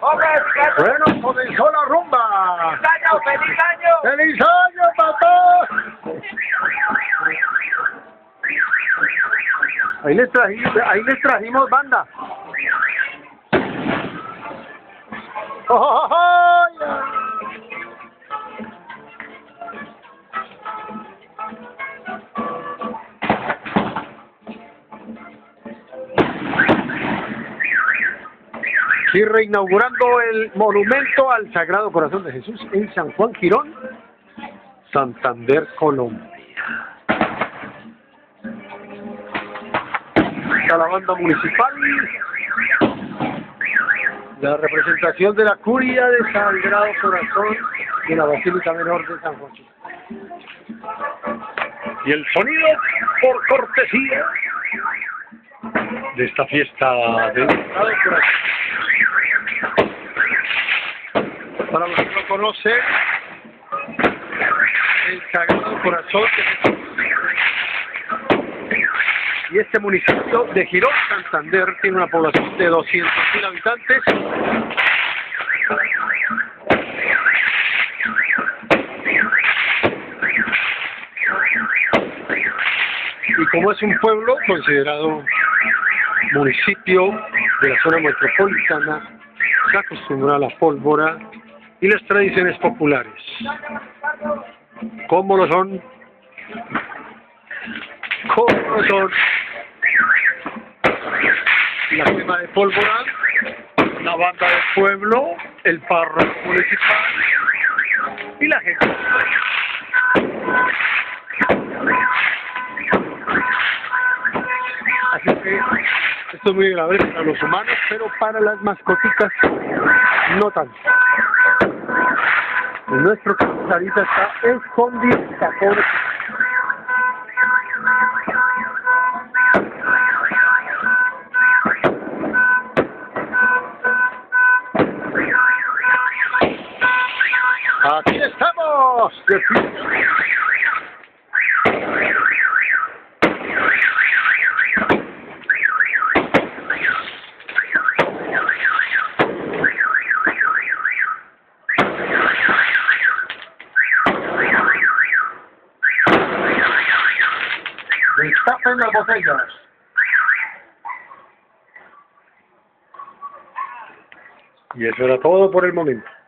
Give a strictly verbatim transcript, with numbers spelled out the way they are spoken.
Bueno, comenzó la rumba. ¡Feliz año, feliz año! ¡Feliz año para todos! Ahí les trajimos, ahí les trajimos banda. ¡Oh, oh, oh, yeah! Y reinaugurando el monumento al Sagrado Corazón de Jesús en San Juan Girón, Santander, Colombia. Está la banda municipal, la representación de la curia de Sagrado Corazón de la Basílica Menor de San Juan. Y el sonido por cortesía de esta fiesta del Sagrado Corazón. Para los que no conocen, el Sagrado Corazón de Jesús y este municipio de Girón, Santander, tiene una población de doscientos mil habitantes. Y como es un pueblo considerado municipio de la zona metropolitana, se acostumbra a la pólvora y las tradiciones populares, como lo son, como lo son la quema de pólvora, la banda del pueblo, el párroco municipal y la gente. Así que esto es muy agradable para los humanos, pero para las mascoticas no tanto. Nuestro Sarita está escondida, pobre. Aquí estamos. Destapen las botellas. Y eso era todo por el momento.